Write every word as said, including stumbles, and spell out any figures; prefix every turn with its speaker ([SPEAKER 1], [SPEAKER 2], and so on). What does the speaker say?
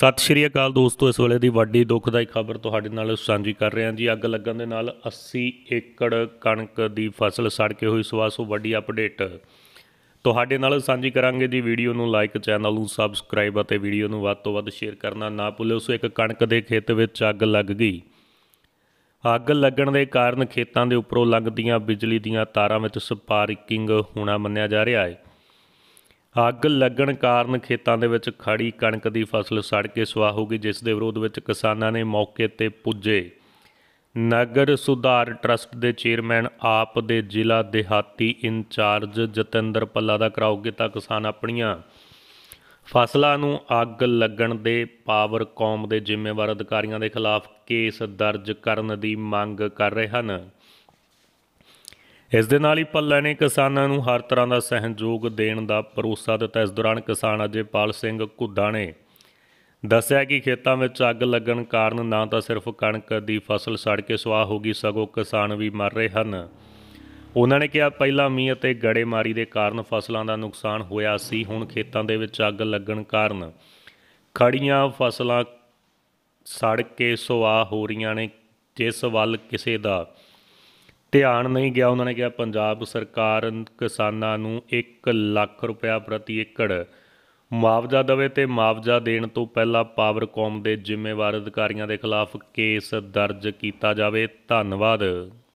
[SPEAKER 1] ਸਤਿ ਸ਼੍ਰੀ ਅਕਾਲ ਦੋਸਤੋ, ਇਸ ਵੇਲੇ ਦੀ ਵੱਡੀ ਦੁਖਦਾਈ ਖਬਰ ਤੁਹਾਡੇ ਨਾਲ ਸਾਂਝੀ ਕਰ ਰਹੇ ਹਾਂ ਜੀ। ਅੱਗ ਲੱਗਣ ਦੇ ਨਾਲ अस्सी ਏਕੜ ਕਣਕ ਦੀ ਫਸਲ ਸੜ ਕੇ ਹੋਈ ਸਵਾ ਸੌ ਵੱਡੀ ਅਪਡੇਟ ਤੁਹਾਡੇ ਨਾਲ ਸਾਂਝੀ ਕਰਾਂਗੇ ਜੀ। ਵੀਡੀਓ ਨੂੰ ਲਾਈਕ, ਚੈਨਲ ਨੂੰ ਸਬਸਕ੍ਰਾਈਬ ਅਤੇ ਵੀਡੀਓ ਨੂੰ ਵੱਧ ਤੋਂ ਵੱਧ ਸ਼ੇਅਰ ਕਰਨਾ ਨਾ ਭੁੱਲਿਓ। ਸੋ ਇੱਕ ਕਣਕ ਦੇ ਖੇਤ ਵਿੱਚ ਅੱਗ ਲੱਗ ਗਈ। ਅੱਗ ਲੱਗਣ ਦੇ ਕਾਰਨ ਖੇਤਾਂ ਦੇ ਉੱਪਰੋਂ ਲੰਘਦੀਆਂ ਬਿਜਲੀ ਦੀਆਂ ਤਾਰਾਂ ਵਿੱਚ ਸਪਾਰਕਿੰਗ ਹੋਣਾ ਮੰਨਿਆ ਜਾ ਰਿਹਾ ਹੈ। ਅੱਗ ਲੱਗਣ ਕਾਰਨ ਖੇਤਾਂ ਦੇ ਵਿੱਚ ਖੜੀ ਕਣਕ ਦੀ ਫਸਲ ਸੜ ਕੇ ਸੁਆਹ ਹੋ ਗਈ, ਜਿਸ ਦੇ ਵਿਰੋਧ ਵਿੱਚ ਕਿਸਾਨਾਂ ਨੇ ਮੌਕੇ 'ਤੇ ਪੁੱਜੇ ਨਗਰ ਸੁਧਾਰ ਟਰੱਸਟ ਦੇ ਚੇਅਰਮੈਨ ਆਪ ਦੇ ਜ਼ਿਲ੍ਹਾ ਦਿਹਾਤੀ ਇੰਚਾਰਜ ਜਤਿੰਦਰ ਪੱਲਾ ਦਾ ਘਿਰਾਓ ਕੀਤਾ। ਕਿਸਾਨ ਆਪਣੀਆਂ ਫਸਲਾਂ ਨੂੰ ਅੱਗ ਲੱਗਣ ਦੇ ਪਾਵਰਕੌਮ ਦੇ ਜ਼ਿੰਮੇਵਾਰ ਅਧਿਕਾਰੀਆਂ ਦੇ ਖਿਲਾਫ ਕੇਸ ਦਰਜ ਕਰਨ ਦੀ ਮੰਗ ਕਰ ਰਹੇ ਹਨ। ਇਸ ਦੇ ਨਾਲ ਹੀ ਭੱਲਾ ਨੇ ਕਿਸਾਨਾਂ ਨੂੰ ਹਰ ਤਰ੍ਹਾਂ ਦਾ ਸਹਿਯੋਗ ਦੇਣ ਦਾ ਭਰੋਸਾ ਦਿੱਤਾ। ਇਸ ਦੌਰਾਨ ਕਿਸਾਨ ਅਜੇਪਾਲ ਸਿੰਘ ਘੁੱਦਾ ਨੇ ਦੱਸਿਆ ਕਿ ਖੇਤਾਂ ਵਿੱਚ ਅੱਗ ਲੱਗਣ ਕਾਰਨ ਨਾ ਤਾਂ ਸਿਰਫ ਕਣਕ ਦੀ ਫਸਲ ਸੜ ਕੇ ਸੁਆਹ ਹੋ ਗਈ, ਸਗੋਂ ਕਿਸਾਨ ਵੀ ਮਰ ਰਹੇ ਹਨ। ਉਹਨਾਂ ਨੇ ਕਿਹਾ, ਪਹਿਲਾਂ ਮੀਂਹ ਅਤੇ ਗੜੇਮਾਰੀ ਦੇ ਕਾਰਨ ਫਸਲਾਂ ਦਾ ਨੁਕਸਾਨ ਹੋਇਆ ਸੀ, ਹੁਣ ਖੇਤਾਂ ਦੇ ਵਿੱਚ ਅੱਗ ਲੱਗਣ ਕਾਰਨ ਖੜੀਆਂ ਫਸਲਾਂ ਸੜ ਕੇ ਸੁਆਹ ਹੋ ਰਹੀਆਂ ਨੇ, ਜਿਸ ਵੱਲ ਕਿਸੇ ਦਾ ਧਿਆਨ ਨਹੀਂ ਗਿਆ। ਉਹਨਾਂ ਨੇ ਕਿਹਾ, ਪੰਜਾਬ ਸਰਕਾਰ ਕਿਸਾਨਾਂ ਨੂੰ ਇੱਕ ਲੱਖ ਰੁਪਇਆ ਪ੍ਰਤੀ ਏਕੜ ਮੁਆਵਜ਼ਾ ਦੇਵੇ ਅਤੇ ਮੁਆਵਜ਼ਾ ਦੇਣ ਤੋਂ ਪਹਿਲਾਂ ਪਾਵਰਕੌਮ ਦੇ ਜ਼ਿੰਮੇਵਾਰ ਅਧਿਕਾਰੀਆਂ ਦੇ ਖਿਲਾਫ ਕੇਸ ਦਰਜ ਕੀਤਾ ਜਾਵੇ। ਧੰਨਵਾਦ।